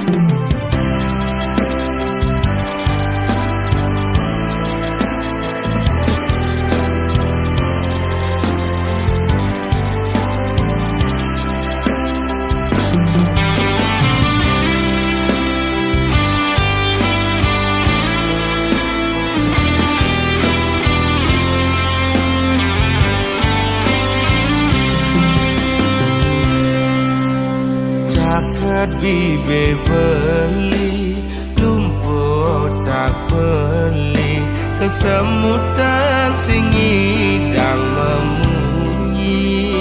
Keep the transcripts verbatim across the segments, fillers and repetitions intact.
Caket bibe beli, lumpur tak beli, kesemutan sing ngidang memunyi,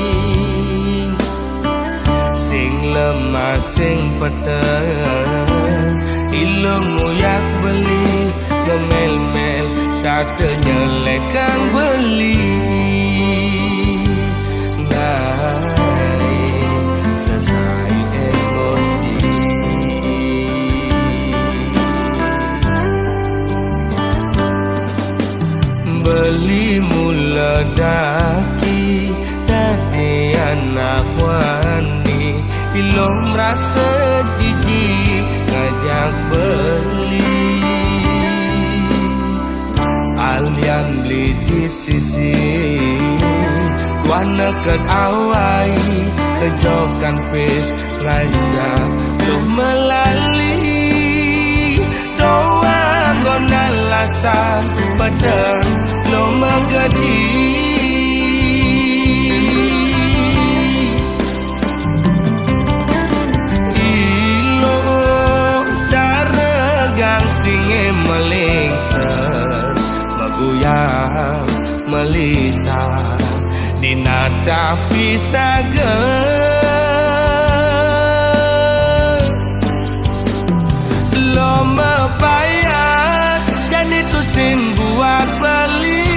sing lemah sing peteng, ilung nguyak beli, ngemel-mel kata nyelekan beli. Beli mula daki dari anak wani, ilong rasa jijik ngajak beli. Alian beli di sisi wana ket awai, kejokan pes ngajak lu melali. Doang gonal lasan padang lo magadi, ilo cara gang singe melingser, maguyang melisa dinada pisager. Lo mepayas dan itu sing buat beli,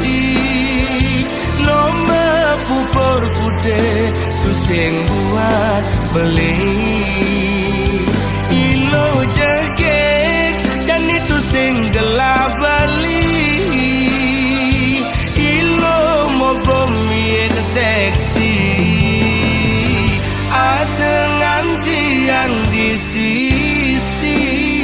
lo mepupur putih tu sing buat beli. Ilo jegek dan itu sing gelap beli, ilo mau bumi seksi, ada nganti yang di sisi.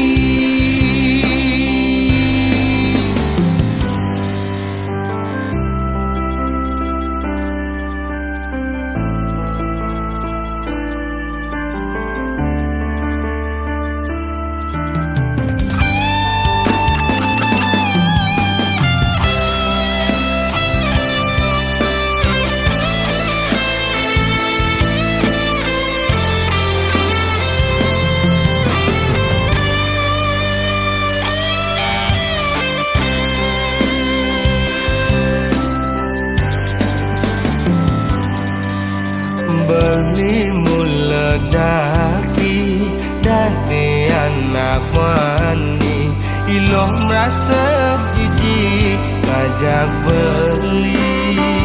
Beli mula daki dari anak wani, ilo merasa jijik ngajak beli.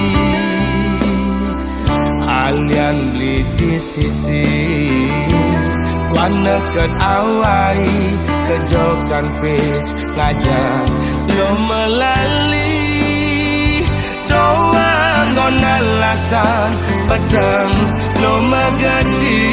Alian beli di sisi wana ket awai, kejokan pes ngajak lo melali. Doang gonal lasan padang lo magadi,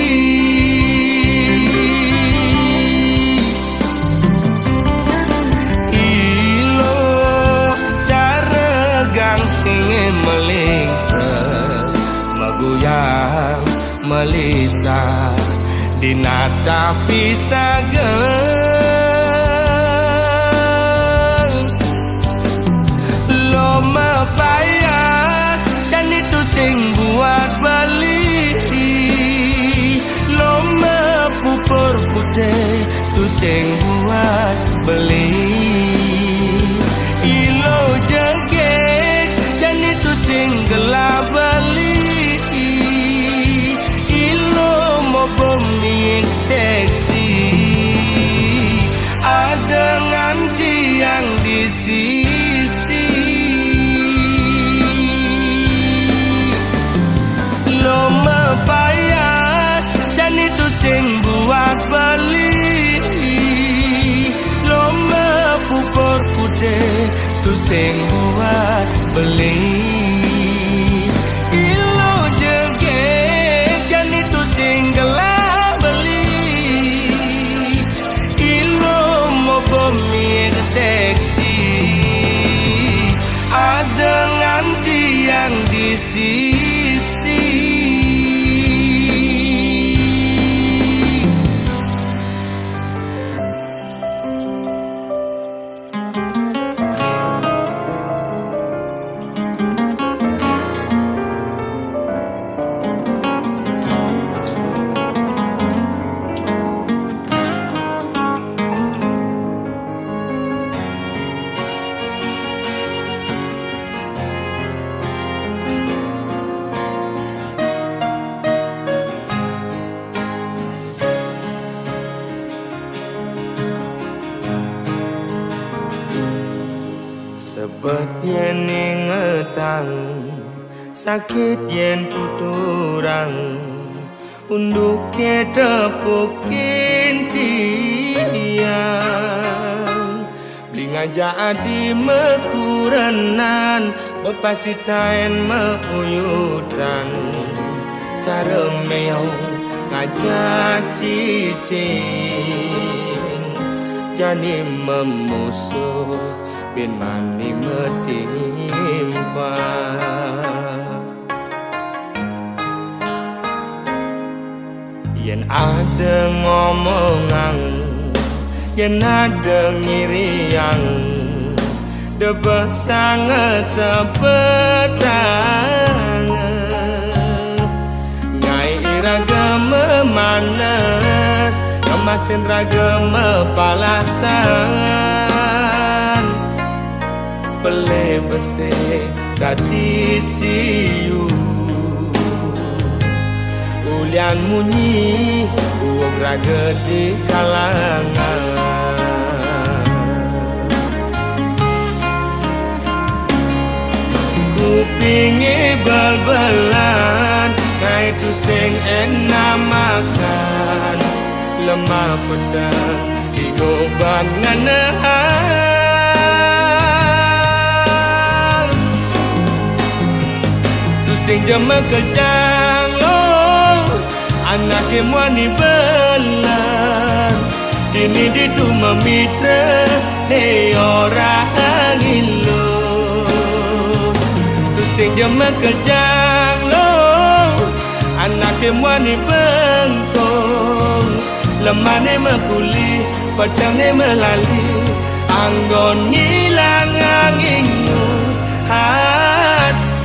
ilo cara gang singe melingser, maguyang melisa dinata pisager. Lo mepayas dan itu sing buat beli, lo mepupur putih tu sing buat beli. Ilo jegek dan itu sing gelap beli, ilo mau bumi seksi, ada nganci yang di sisi. Lo mepayas dan itu sing buat beli, lo mepupur putih tu sing buat beli. Ilo jegek dan itu sing gelap beli, sisi. Sebab yen ingetang sakit yen tuturang unduk tepukin tiang blinga jadi mekurenan bepasitain meuyutan cara meong ngajak cicing jadi memusuh bin mani metimpa. Yen ada ngomongan, yen ada ngiriang, debah sangat sepedang. Ngai iraga memanas, kemasin raga mepalasan. Bele bese dadi siu ulian munyi uang raga di kalangan. Kupingi bal-balan kai tu sing enak makan lemah pedang digoban nganahan. Sing jema kejang lo anak emwani belan dini ditu memitra he orang ilo tu sing jema kejang lo anak emwani bengkong lemane mekuli pedangnya melali anggon ngilang anginmu hati.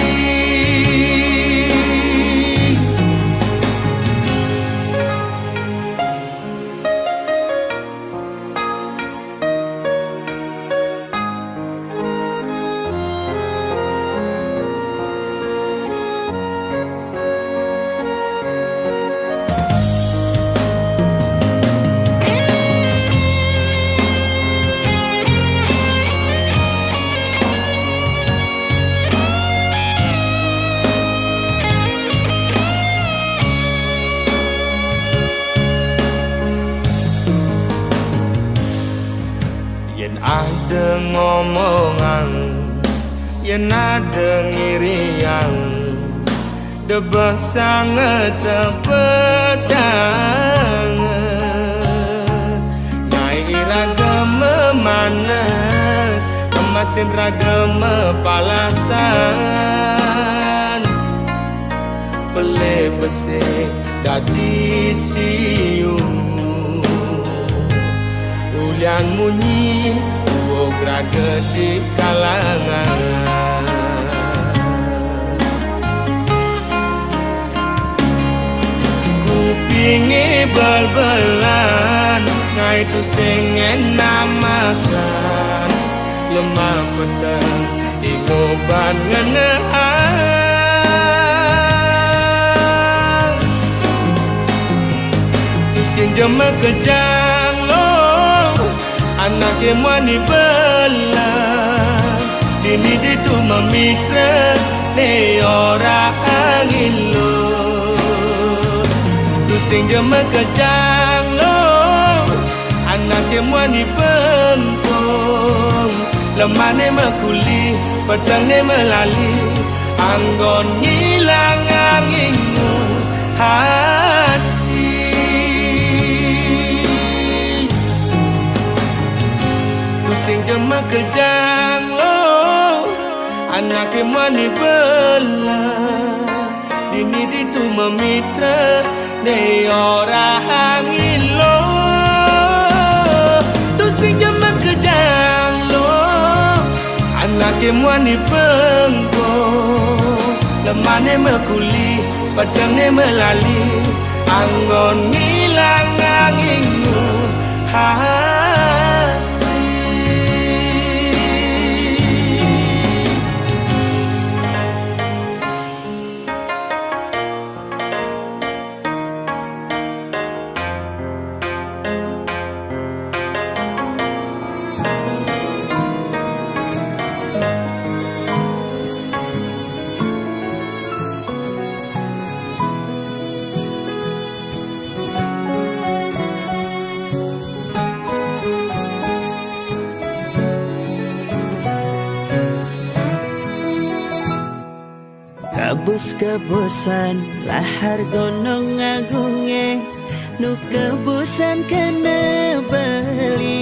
Ada ngomongan, yen ada ngiriang, debah sangat sepedang. Nyai iraga memanas, kemasin raga mepalasan. Bele bese dadi siu ulian munyi uog raga di kalangan. Kupingi bal-balan ngai tu sing enak makan lemah pedang digoban nganahan. Tu sing jema kejang lo anak emwani belan dini ditu memitra ne orang ilo tu sing jema kejang lo anak emwani bengkong lemane mekuli pedangnya melali anggon ngilang anginmu hati. Sing jema kejang lo anak mani bela dini ditu memitra de orang ilo tu sing kejang lo anak mani pengko lemane mekuli padang melali anggon ngilang anginmu hati Kabus-kabusan lahar gonong agunge nu kebusan kena bali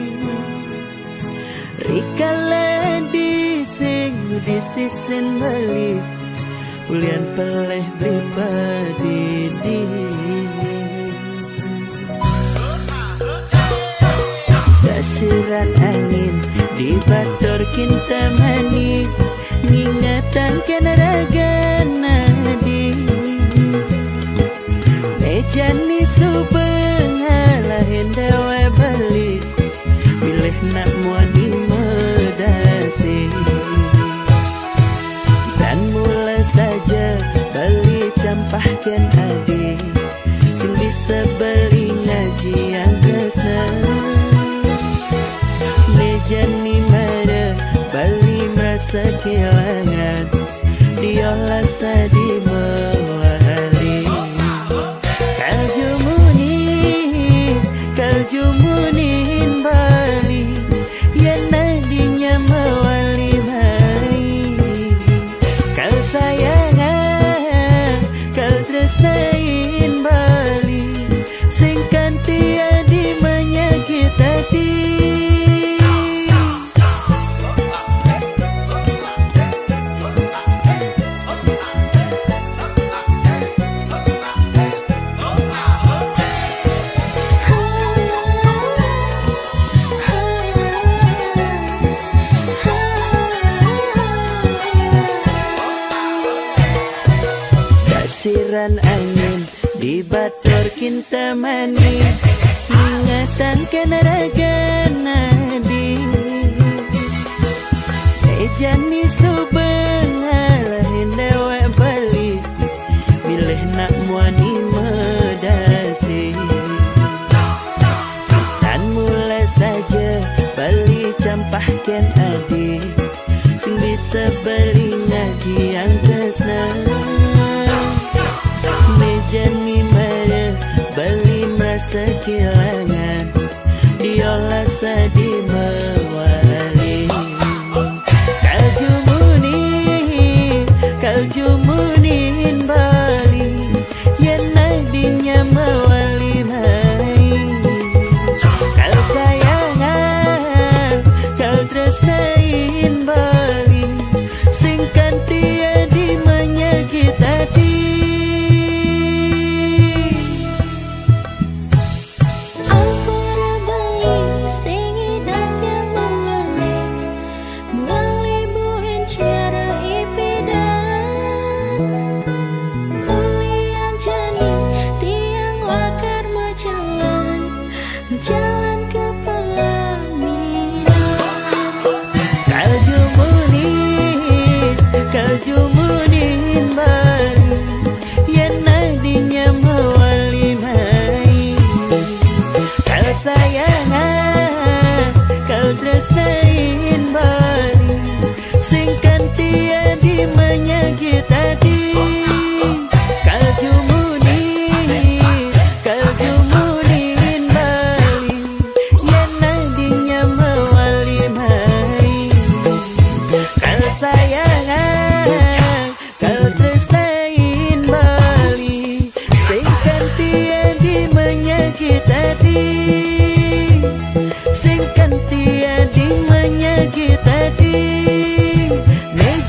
rikala dising disisin bali ulian peleh beli padidi dasiran angin di bator kinta mani ngingatan kena raga nadi mejani subeng halahin dewa balik pilih nak muani medasi dan mula saja beli campahkan adi sing bisa beli ngaji yang kesna mejani mara bali merasa kehilangan diolah sadi mewali kaljumunin kaljumunin bali yang nadinya mewali mai kal sayangan kal tresnain bali sing kantia di menyakit hati siran angin di bator kinta mani ingatan kena raga nadi ejani subeng halahin dewa bali bilih nak muani medasi dan mulai saja bali campahkan adi sing bisa beli ngaji yang kesna mejani mara bali merasa kehilangan diolah sadi mewali kaljumunin kaljumunin bali yang nadinya mewali mai kal sayangan kal tresnain bali sing kantia di menyakit hati jalan ke pelaminan kaljumunin kaljumunin bali yang nadinya mewali mai kal sayangan kal tresnain bali sing kantia di menyakit hati kaljumunin kaljumunin sayangan kal tresnain bali sing kantia di menyakit hati sing kantia di menyakit hati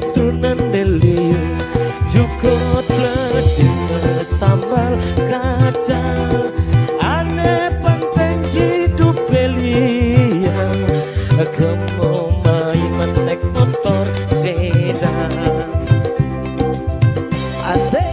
netrunan deli jukut ledeng sambal kacang ane penting hidup belian kemo main menek motor sedan asik.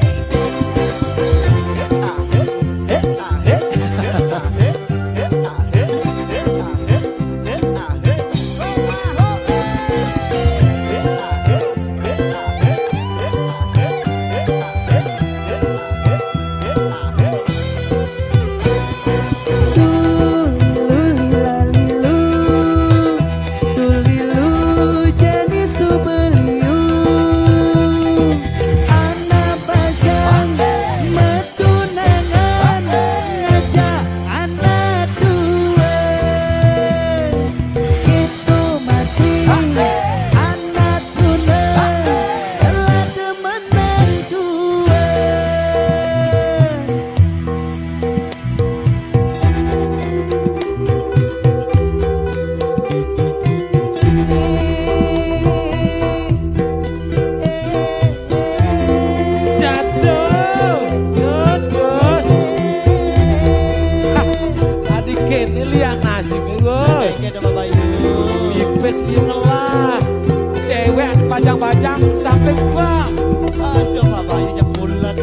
Bajang-bajang sampai tua. Aduh, babanya bulat.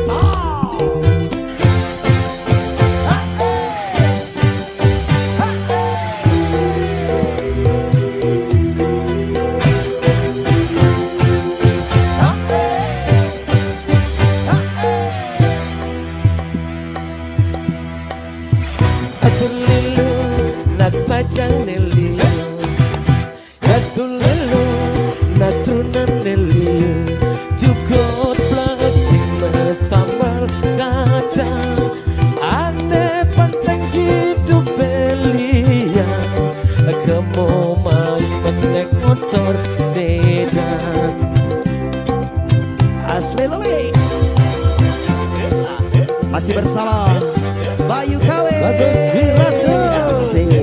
Aduh lilu, nak bajang neli. Aduh lilu. Natrunan deli jukut plastik sambal kacang ane penting hidup belian kemo main menek motor sedan asli loli masih bersama Bayu K W Bagus Wiratu asik.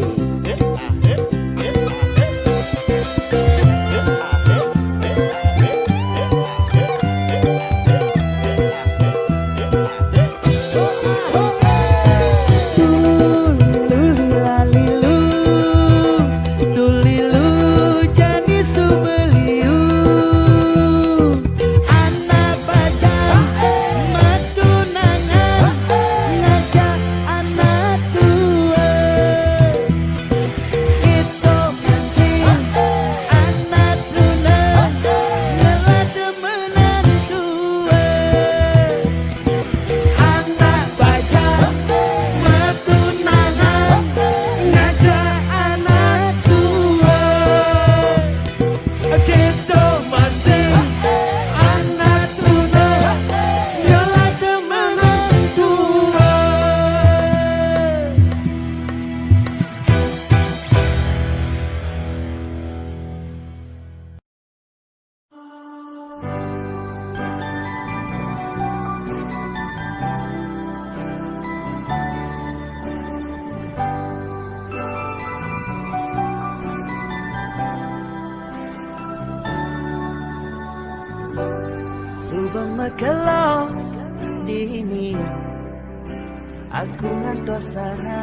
Kalau dini aku ngantos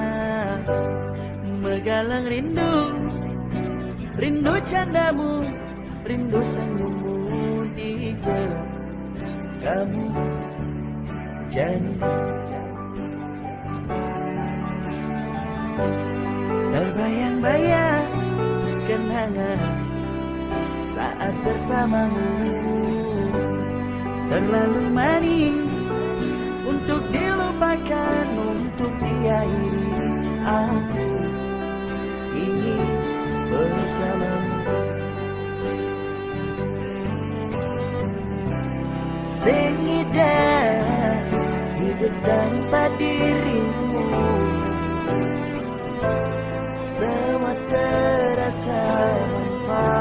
megalang rindu, rindu candamu, rindu senyummu di kamu Jani. Terbayang-bayang kenangan saat bersamamu, terlalu manis untuk dilupakan, untuk diakhiri. Aku ingin bersamamu, sengidang hidup tanpa dirimu, semua terasa hampa.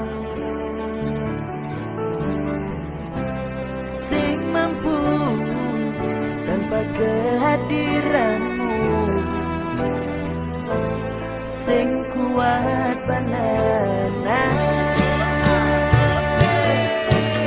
Tanpa kehadiranmu, sing kuat banana.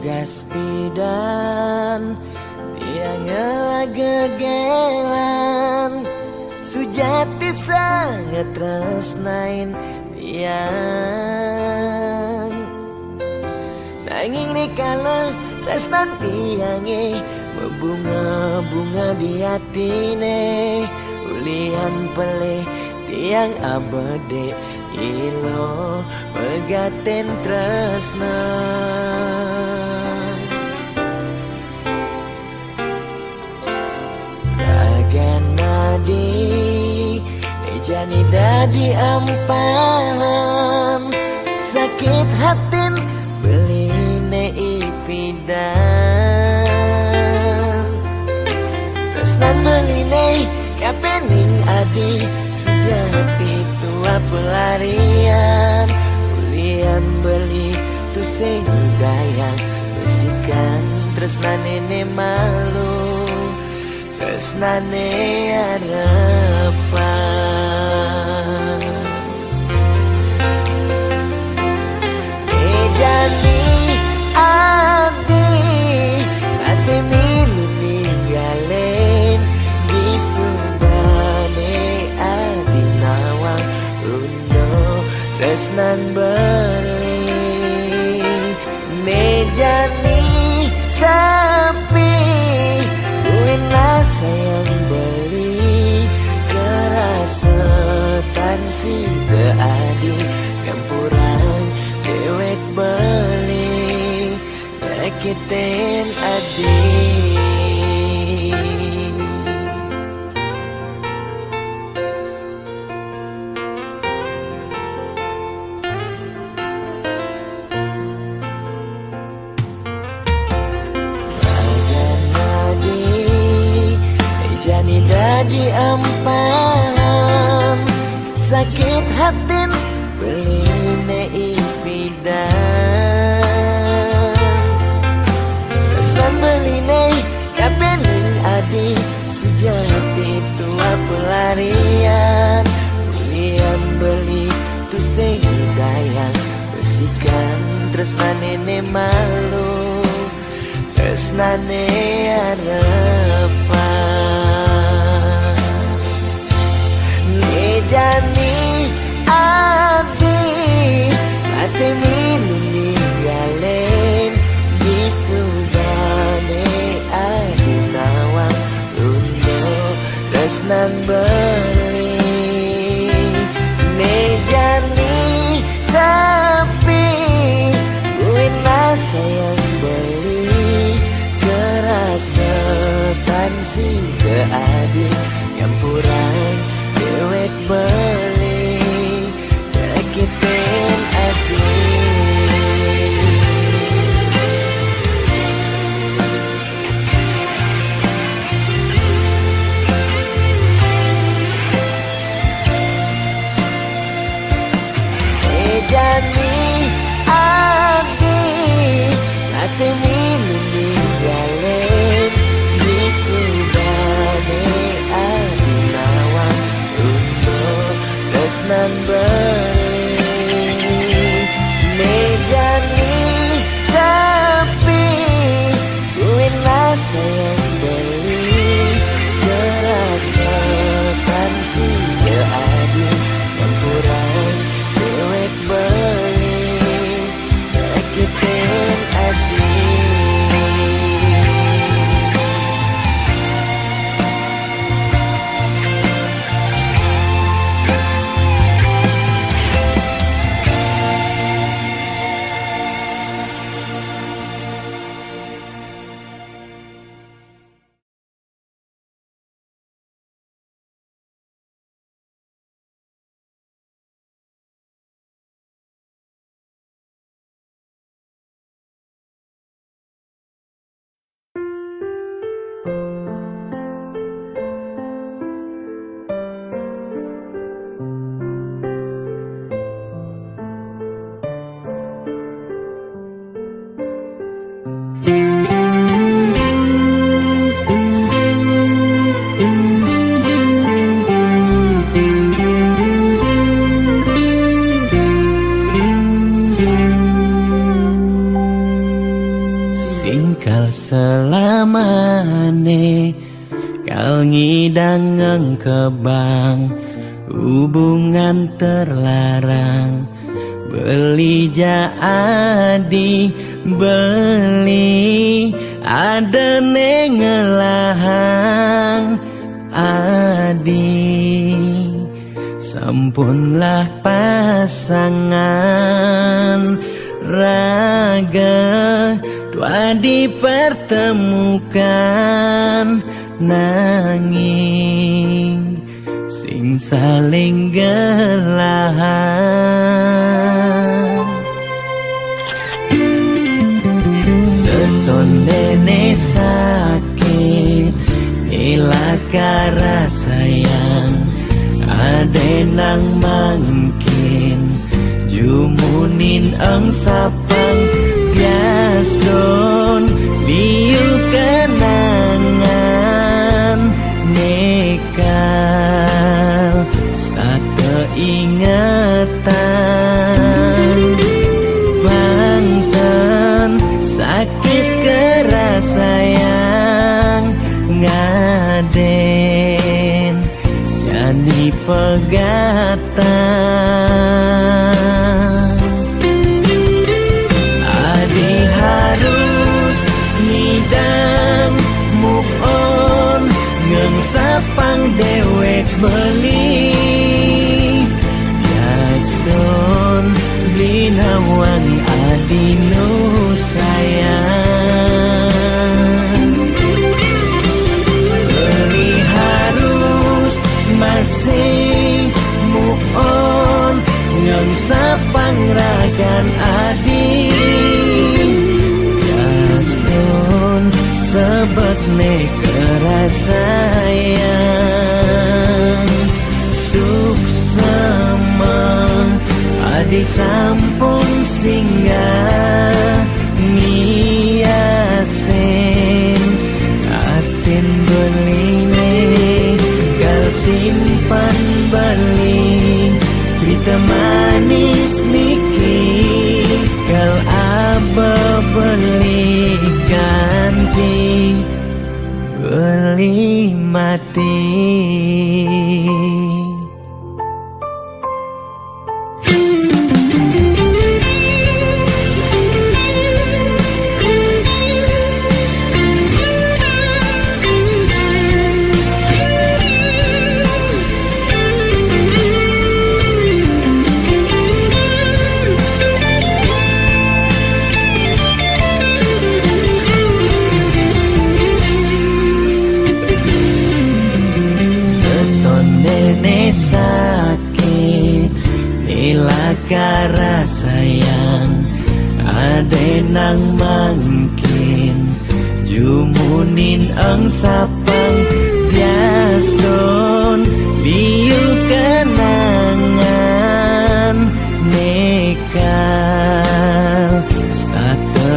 gas pidan tiang gegelan sujati sangat tresnain tiang nanging rikala tresnan tiange berbunga-bunga di hatine ulian pelih tiang abade ilo megaten tresna Raganadi ejani dadi ampahan sakit hatin beline ipidan tresnan beline kapening adi sejati tua pelarian ulian beli tu sing dayang besikan tresnane ne malu tresnane harapan Ejani adi masih milu ninggalin di subane adi nawang uno tresnan beli Nejani sapi kuinlah sayang beli kerasa tansi keadi campuran dewek beli nakiten adi Dadi ampahan sakit hatin beline ipidan tresnan beline kapening adi sejati tua pelarian ulian beli tu sing dayang besikan tresnane ne malu tresnane harapan Nejani adi masih milu ninggalin di subane adi nawang uno tresnan beli Nejani sapi kuinlah sayang beli kerasa tansi keadi campuran dewek beli nakiten adi Ejani adi masih milu ninggalin di subane adi nawang tresnan beli Nejani sapi kuinlah sayang beli kerasa tansi keadi campuran dewek beli nakiten adi tinggal selamane. Kal ngidang ngengkebang hubungan terlarang. Beli jadi beli ada nengelahang adi. Sampunlah pasangan raga tua dipertemukan nanging sing saling gelahan. Setondene sakit ilakara sayang adenang mangkin jumunin ang sapang bias don biu kenangan nekal stata ingatan Bangtan sakit keras sayang ngaden jani pegatan. Adi harus ngidang move on ngeng sapang dewek beli Gaston binawang adi nu sayang. Beli harus masih move on ngeng sapang ragan adi Gaston sebet ne kerasayang. Suksama adi sampun singgah ngiasin atin beline kal simpan beli cerita manis niki kal aba beli ganti beli mati. Sakit nilakara sayang adenang mangkin jumunin ang sapang bias don biu kenangan nekal stata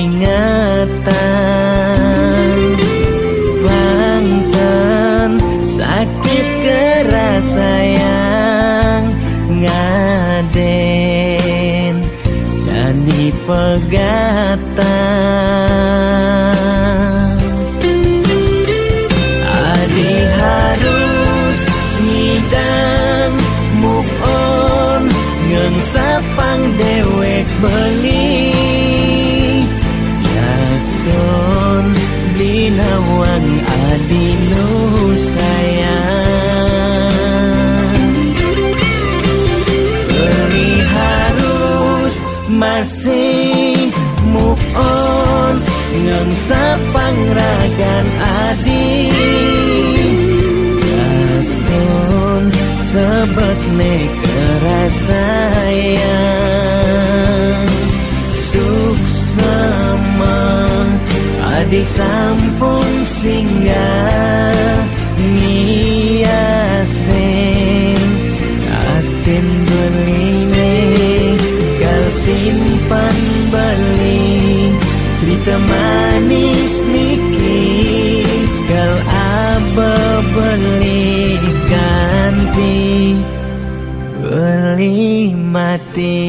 ingatan Bangtan sakit keras sayang ngaden jani pegatan. Adi harus ngidang move on ngeng sapang dewek beli Gaston binawang adi nu sayang. Beli harus masih move on ngeng sapang ragan adi Gaston sebet ne kerasayang. Suksama adi sampun singgah ngiasin atin beline kal simpan beli cerita manis niki kal aba beli ganti beli mati.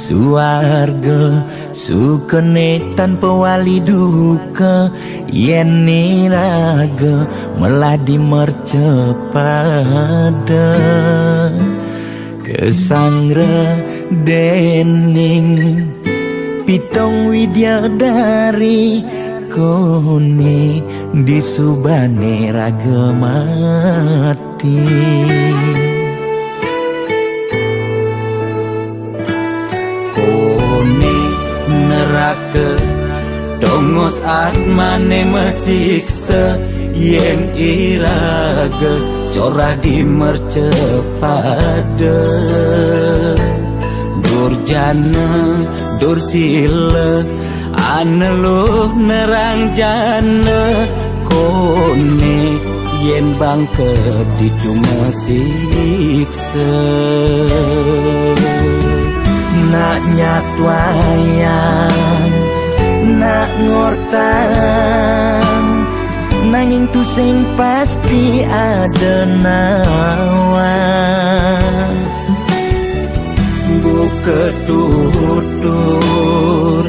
suarga sukene tanpa wali duka yen niraga meladi mercepada kesangra dening pitong widyadari kone disubane raga mati kone neraka dongos atmane mesiksa yen iraga corah di mercepada durjana dursila aneluh nerang jana kone yen bangke ditu mesiksa nak nyatwayang nak ngortang nanging tu sing pasti ada nawan buka tutur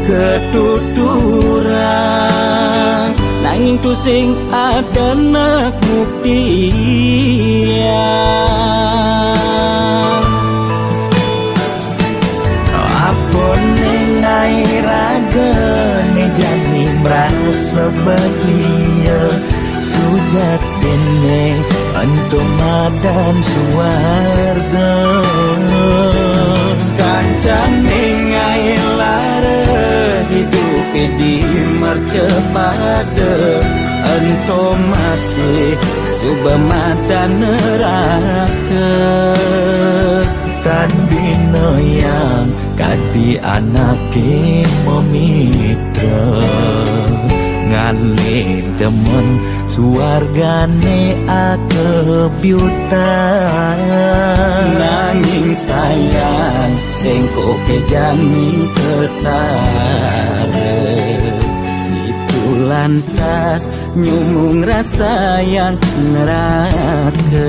ketuturan nanging tu sing ada nak buktian apa nengai raga ne jani merasa bahagia sujatine antum madan suarga sekancang nengai lara hidup di mercepada antum masih subamadan neraka tan bina yang kadi anake memitra ngale demen suargane akebyutan nanging sayang sengko kejami ketara itu lantas nyumung rasa yang neraka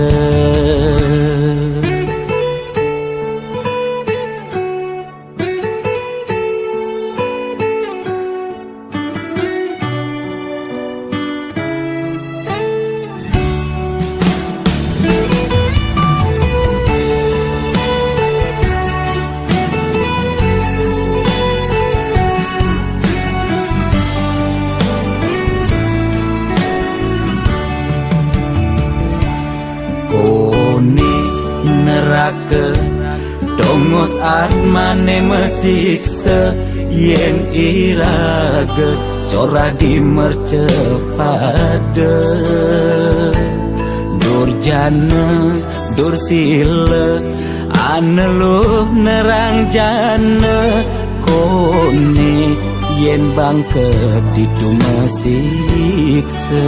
dongos atmane mesiksa yen iraga corah di mercepada durjana dursila aneluh nerang jana kone yen bangke ditu mesiksa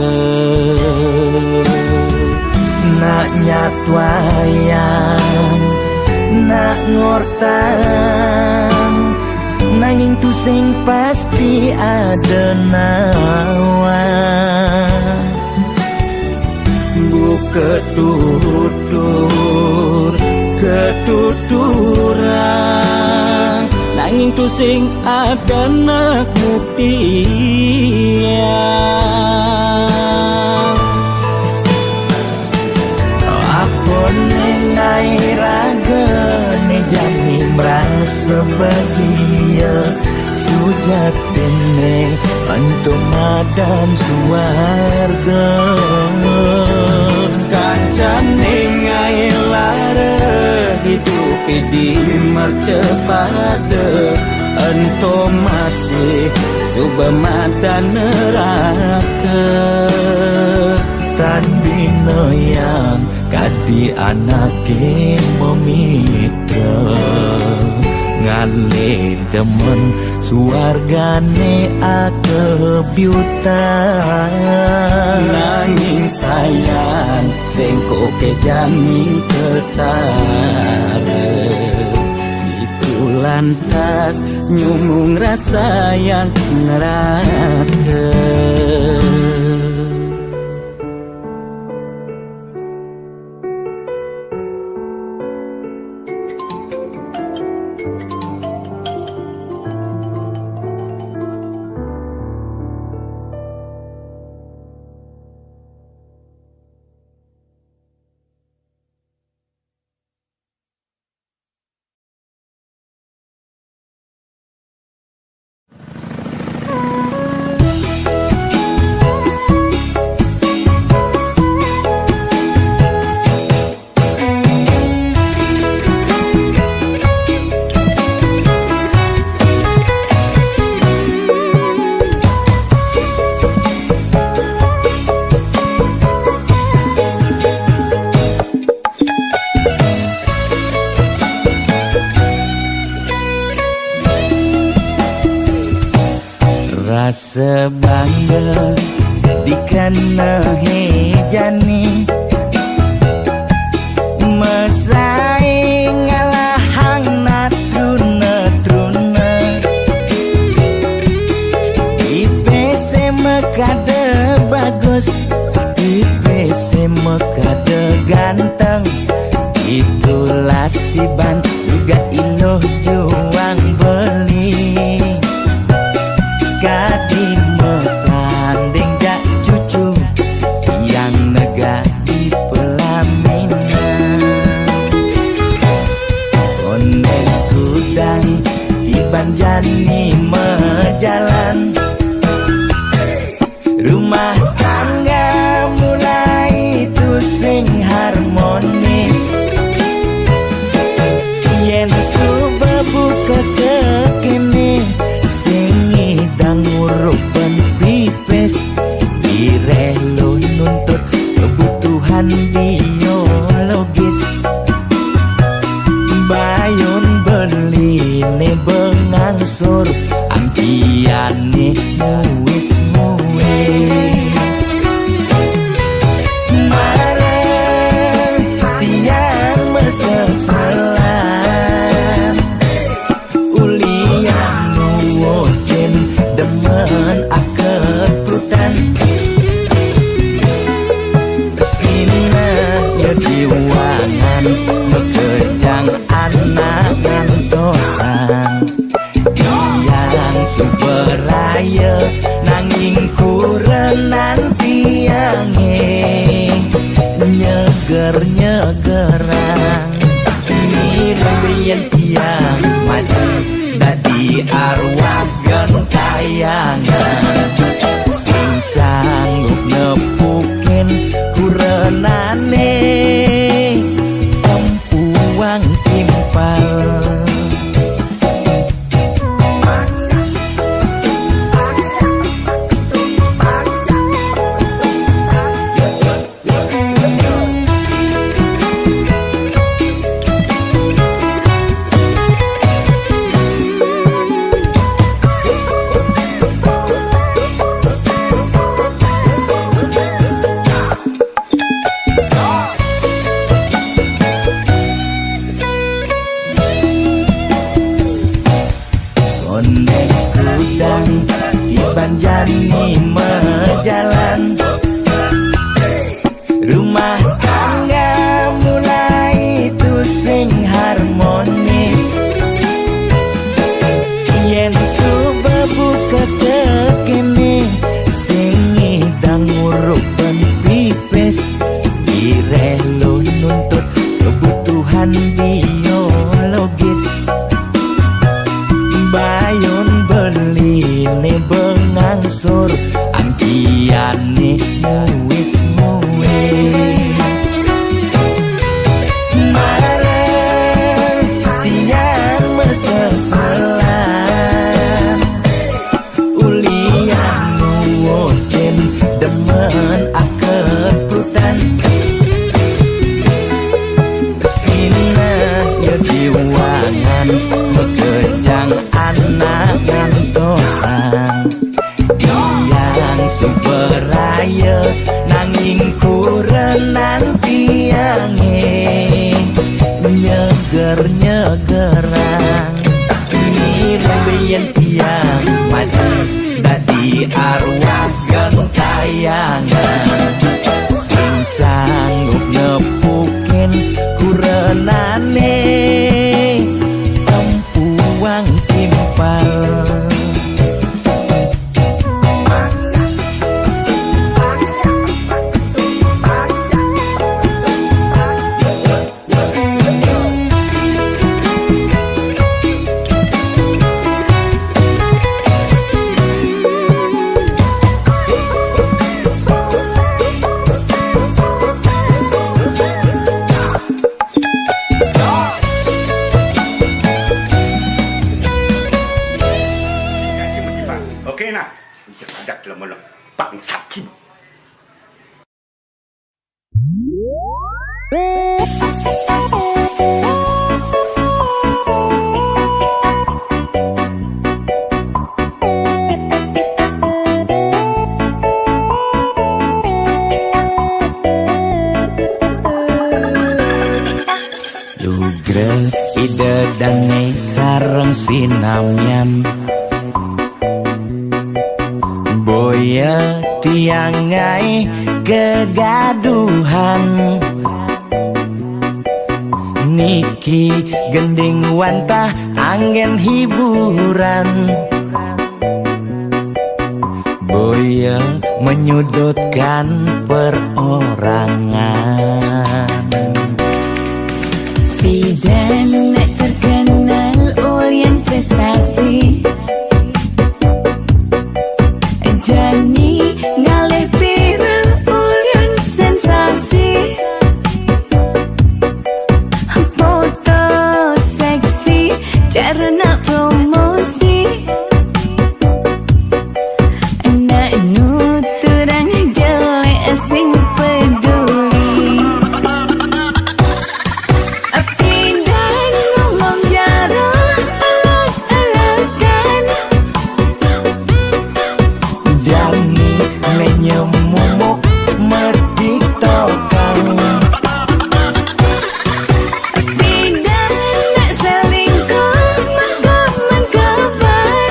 nak nyatwayang nak ngortang nanging tu sing pasti ada nawan buka tutur ketuturan nanging tu sing ada nak buktian apa nengai raga ne jani merasa bahagia sujatine antum madan suarga sekancang nengai lara hidup di mercepada antum masih subamadan neraka tan bina yang kadi anake memitra ngale demen suargane akebyutan nanging sayang sengko kejami ketara itu lantas nyumung rasa yang neraka sebangga dikena hejani mesaing ngalahang natruna-truna I P C mekade bagus I P C mekade ganteng itulah tiban tugas iloh juang beli kadi mesanding jak cucu yang nega di pelaminan ondel kudang tiban jani mejalan rumah tangga mulai tusing harmonis yen subebu kekekene sing ngidang ngurupan pipes direlo nuntut kebutuhan biologis bayon beli ne bengangsur ampiane muis muis mareng tiang meseselan ulian nuwotin demen akeputan sina ya diwangan bekejang anak ngantosan yang suberaya nanging kurenan tiange nyeger-nyegerang nirembian tiang mati dadi arwah gentayangan sing sanggup nepukin kurenane empuang timpal Ide, ide dan sareng sinamian Boya tiangai kegaduhan Niki gending wantah angin hiburan Boya menyudutkan perorangan Bidan terkenal Orient prestasi Jani ngalih pirang Orient sensasi Foto seksi cara nak promosi Nak nuturang jelek sing peduli Pindah ngomong jarang alak-alakan Dani menyemumuk mertiktokan Pindah nak selingkuh mangkap-mangkapan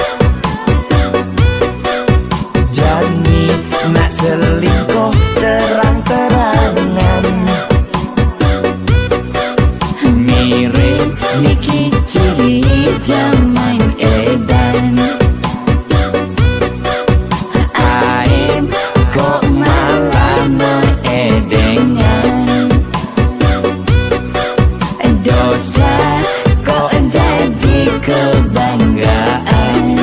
Jani nak selingkuh terang-terangan Mirip Niki ciri zaman edan Aib kok malah meedengan Dosa kok jadi kebanggaan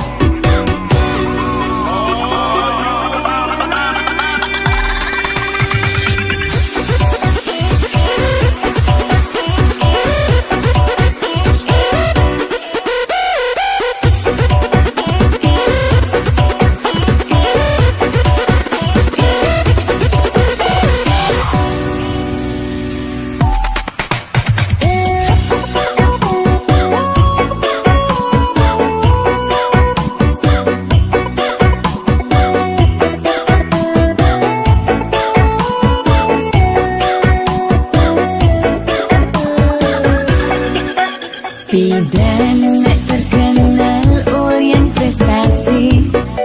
Bidan terkenal Orient prestasi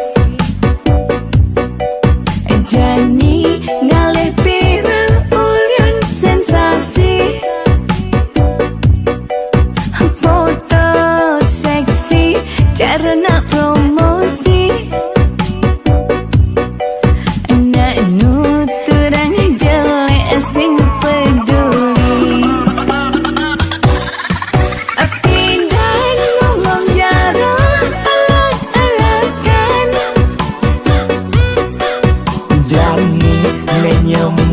Jani ngalih pirang Orient sensasi Foto seksi cara nak promosi Nak nuturang jelek sing peduli Pindah ngomong jarang alak-alakan Dani menyemumuk